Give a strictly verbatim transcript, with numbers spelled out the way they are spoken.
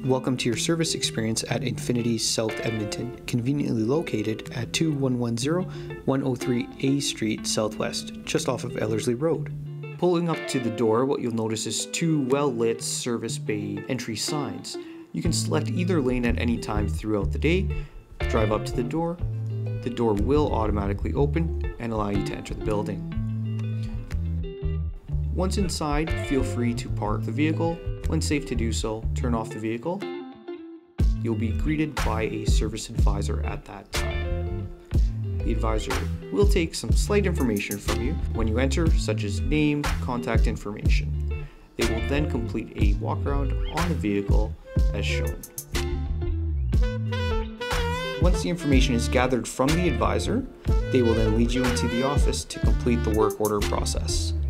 Welcome to your service experience at Infiniti South Edmonton, conveniently located at two one one zero, one oh three A Street Southwest, just off of Ellerslie Road. Pulling up to the door, what you'll notice is two well-lit service bay entry signs. You can select either lane at any time throughout the day, drive up to the door. The door will automatically open and allow you to enter the building. Once inside, feel free to park the vehicle. When safe to do so, turn off the vehicle. You'll be greeted by a service advisor at that time. The advisor will take some slight information from you when you enter, such as name, contact information. They will then complete a walk around on the vehicle as shown. Once the information is gathered from the advisor, they will then lead you into the office to complete the work order process.